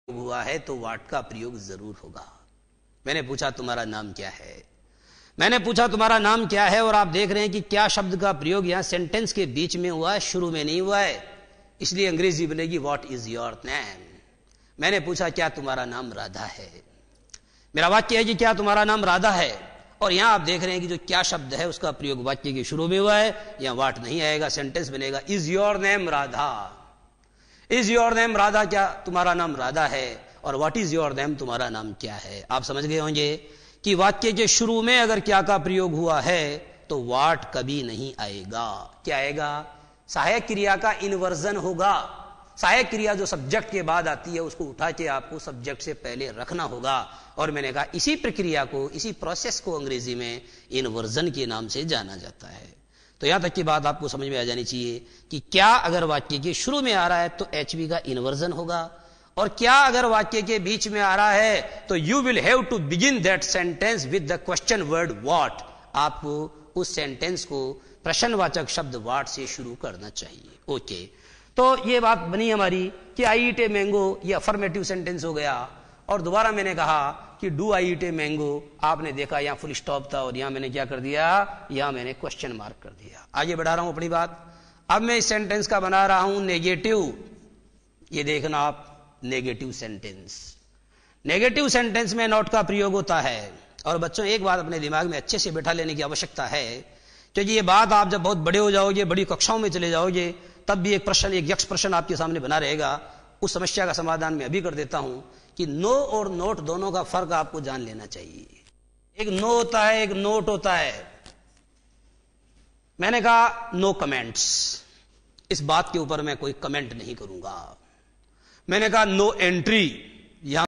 हुआ है तो वाट का प्रयोग जरूर होगा। मैंने पूछा तुम्हारा नाम क्या है, मैंने पूछा तुम्हारा नाम क्या है, और आप देख रहे हैं कि क्या शब्द का प्रयोग यहां सेंटेंस के बीच में हुआ है, शुरू में नहीं हुआ है, इसलिए अंग्रेजी बनेगी व्हाट इज योर नेम। मैंने पूछा क्या तुम्हारा नाम राधा है, मेरा वाक्य है कि क्या तुम्हारा नाम राधा है, और यहां आप देख रहे हैं कि जो क्या शब्द है उसका प्रयोग वाक्य के शुरू में हुआ है, यहां वाट नहीं आएगा, सेंटेंस बनेगा is your name Radha. Is your name Radha, क्या तुम्हारा नाम राधा है, और व्हाट इज योर नेम तुम्हारा नाम क्या है। आप समझ गए होंगे कि वाक्य के शुरू में अगर क्या का प्रयोग हुआ है तो वाट कभी नहीं आएगा। क्या आएगा? सहायक क्रिया का इन्वर्जन होगा। सहायक क्रिया जो सब्जेक्ट के बाद आती है उसको उठा के आपको सब्जेक्ट से पहले रखना होगा, और मैंने कहा इसी प्रक्रिया को, इसी प्रोसेस को अंग्रेजी में इन्वर्जन के नाम से जाना जाता है। तो यहां तक की बात आपको समझ में आ जानी चाहिए कि क्या अगर वाक्य के शुरू में आ रहा है तो एचवी का इन्वर्जन होगा, और क्या अगर वाक्य के बीच में आ रहा है तो you will have to begin that sentence with the question word what. आपको उस सेंटेंस को प्रश्नवाचक शब्द व्हाट से शुरू करना चाहिए। ओके, तो ये बात बनी हमारी कि आई ईट ए मैंगो, ये अफर्मेटिव सेंटेंस हो गया। और दोबारा मैंने कहा कि do I eat a mango, आपने देखा यहां फुल स्टॉप था और यहां मैंने क्या कर दिया, यहां मैंने क्वेश्चन मार्क कर दिया। आगे बढ़ा रहा हूं अपनी बात। अब मैं इस सेंटेंस का बना रहा हूं नेगेटिव। ये देखना आप, नेगेटिव सेंटेंस। नेगेटिव सेंटेंस में नॉट का प्रयोग होता है। और बच्चों एक बात अपने दिमाग में अच्छे से बैठा लेने की आवश्यकता है, क्योंकि ये बात आप जब बहुत बड़े हो जाओगे, बड़ी कक्षाओं में चले जाओगे, तब भी एक प्रश्न, एक यक्ष प्रश्न आपके सामने बना रहेगा। उस समस्या का समाधान मैं अभी कर देता हूं कि नो और नोट दोनों का फर्क आपको जान लेना चाहिए। एक नो होता है, एक नोट होता है। मैंने कहा नो कमेंट्स, इस बात के ऊपर मैं कोई कमेंट नहीं करूंगा। मैंने कहा नो एंट्री,